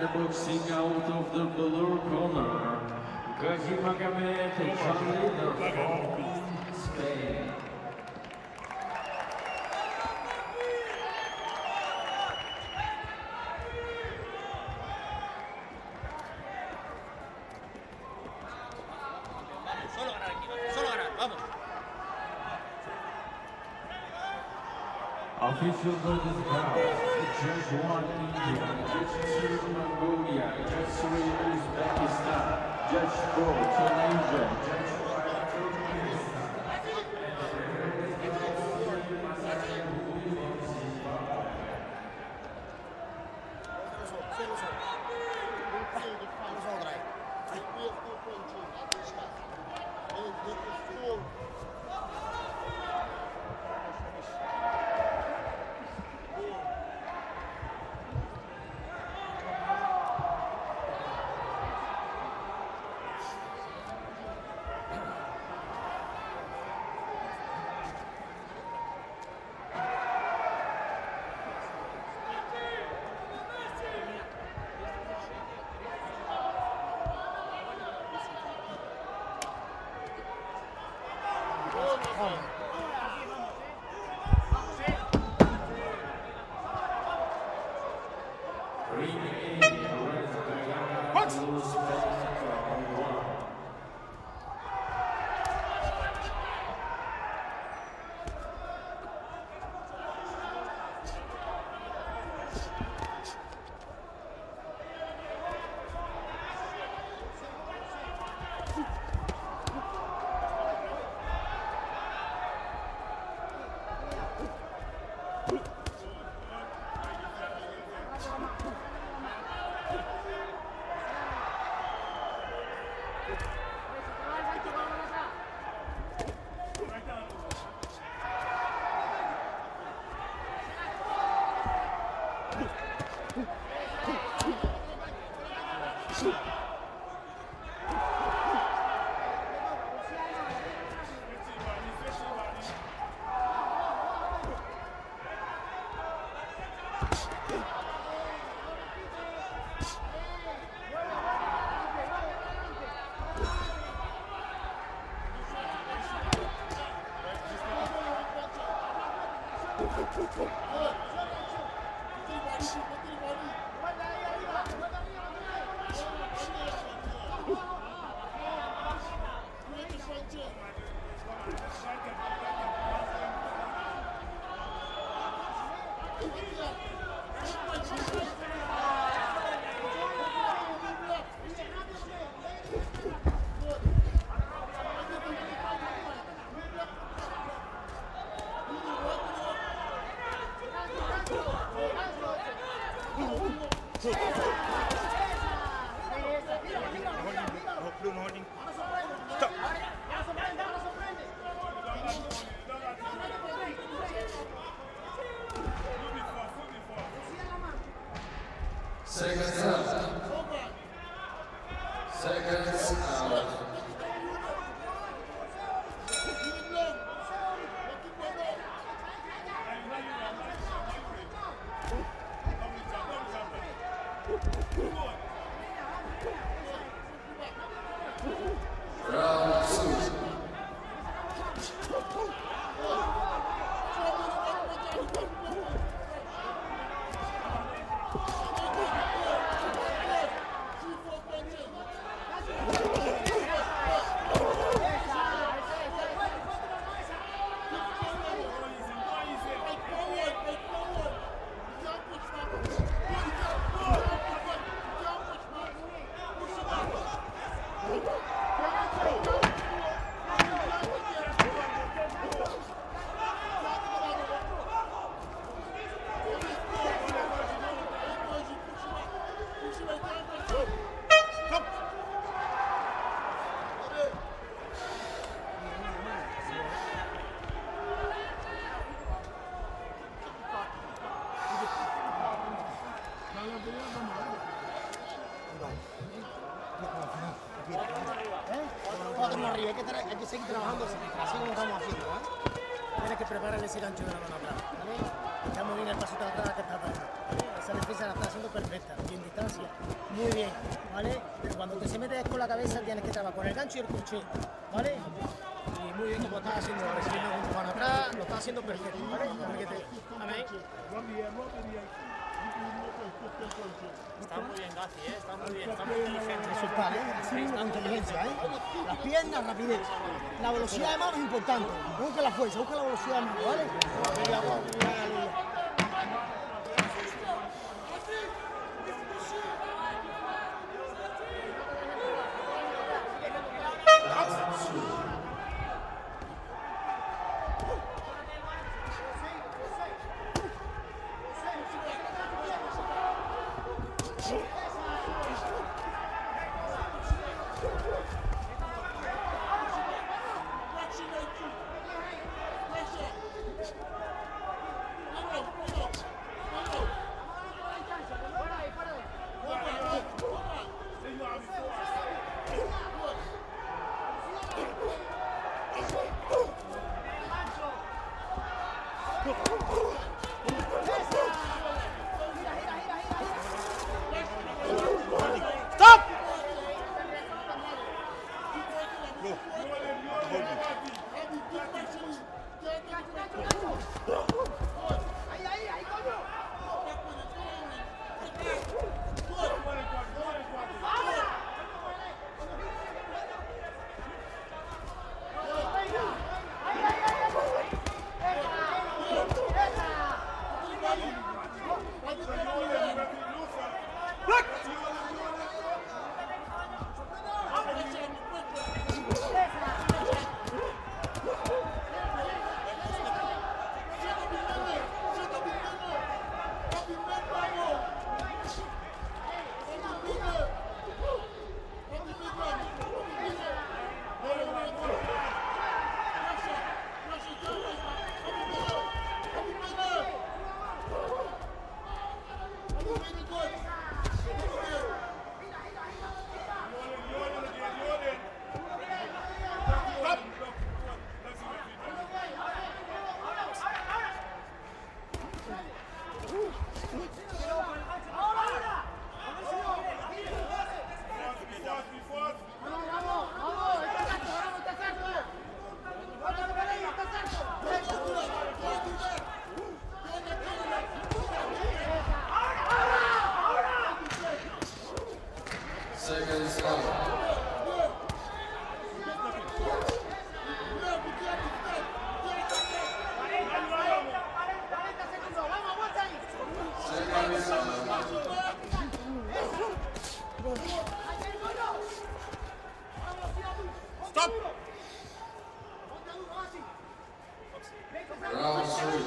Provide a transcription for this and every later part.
boxing out of the blue corner, Ghazimagomed Khalid from Spain. Official versus bout. Judge 1 India, Judge 2 Mongolia, Judge 3 Uzbekistan, Judge 4 Tunisia, Judge 5 Turkmenistan. Seconds out. Seconds out. Round 2. Hay que seguir trabajando así como estamos haciendo, ¿eh? Tienes que preparar ese gancho de la mano atrás, ¿vale? Está muy bien el pasito atrás que está dando. Esa defensa la está haciendo perfecta, bien distancia, muy bien, ¿vale? Pero cuando se mete con la cabeza tienes que trabajar con el gancho y el crochet, ¿vale? Y muy bien como estás haciendo, recibiendo un mano atrás, lo estás haciendo perfecto, ¿vale? Está muy bien, Gazi, está muy bien, está muy inteligente. Eso está, así mismo con inteligencia, las piernas, rapidez. La velocidad de mano es importante, no busca la fuerza, busca la velocidad de mano, ¿vale? Stop! Round 3.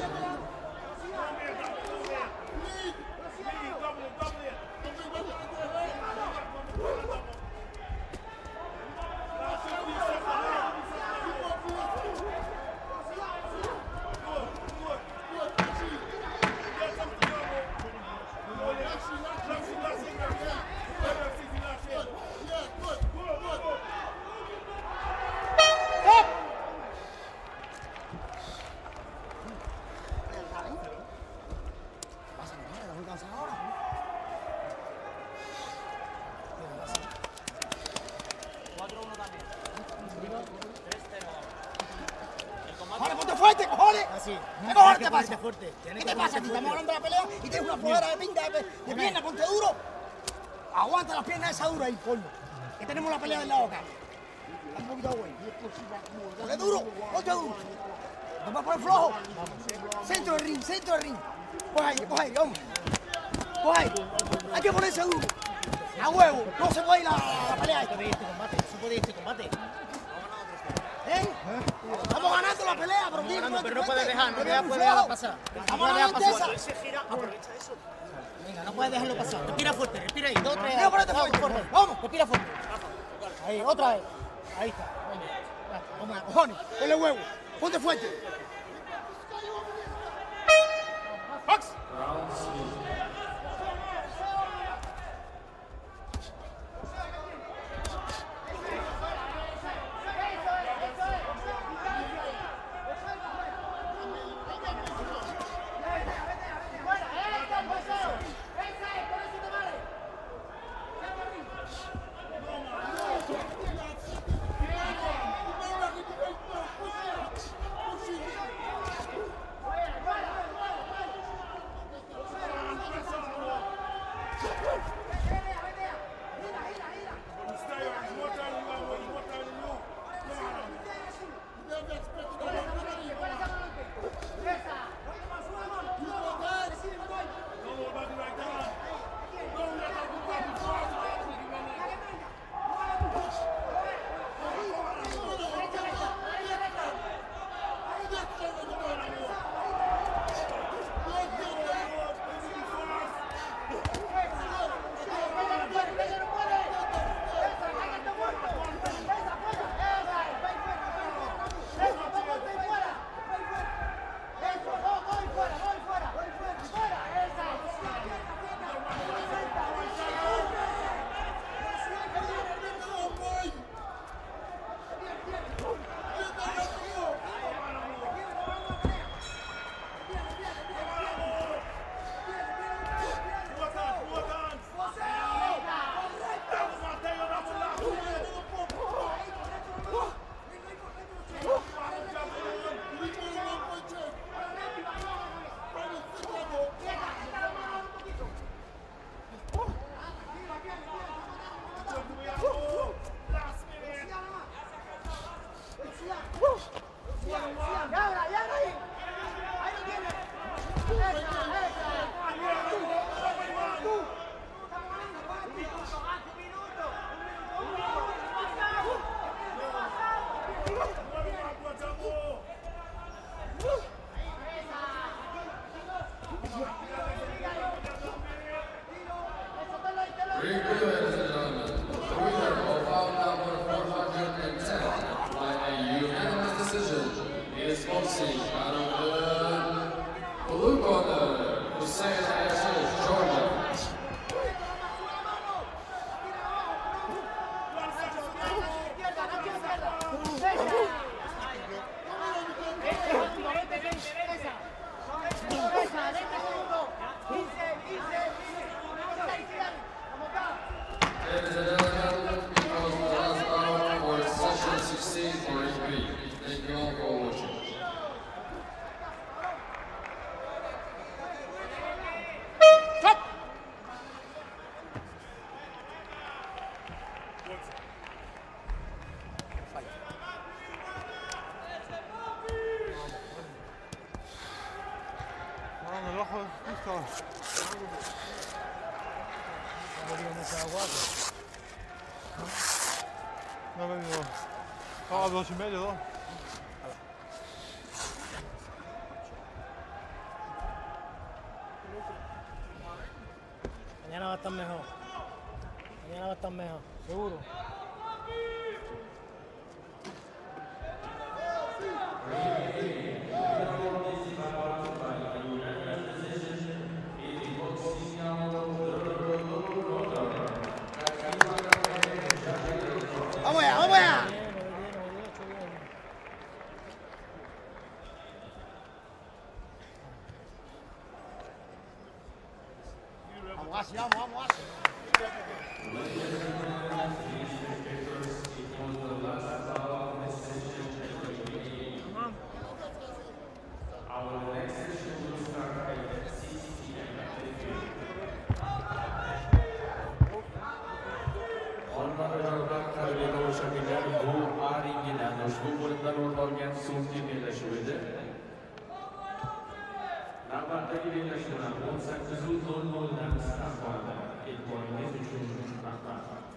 ¡Vale, ponte fuerte, cojones! Así. ¿Qué cojones te pasa? ¿Qué te pasa? Estamos hablando de la pelea y tienes una flojera de pinta de pierna, ponte duro. Aguanta las piernas esa dura ahí, polvo. Que tenemos la pelea del lado acá. Un poquito de güey. Ponte duro, ponte duro. ¿No vas a poner flojo? Centro del ring, centro del ring. Coge ahí, vamos. Coge ahí. Hay que ponerse duro. A huevo, no se puede ir la pelea. Se puede ir este combate. ¿Eh? Estamos ganando la pelea, pero no puedes dejar, no puedes dejarlo pasar. Estamos ganando esa. Aprovecha eso. Venga, no puedes dejarlo pasar. Respira fuerte, respira ahí. 2, 3. Vamos, respira fuerte. Ahí, otra vez. Ahí está. Vamos a cojones. Ponle huevo. Ponte fuerte. Box. No me digo. A 2:30, 2. Mañana va a estar mejor. Mañana va a estar mejor, seguro. ¡Vamos allá, vamos allá! Vamos, Asi, vamos, Asi. Bu Aringidan ushbu bo'limda rol olgan so'nggi bellashuv edi. Navbatdagi bellashuvlar 18:00 dan start oladi. E'tiboringiz uchun rahmat.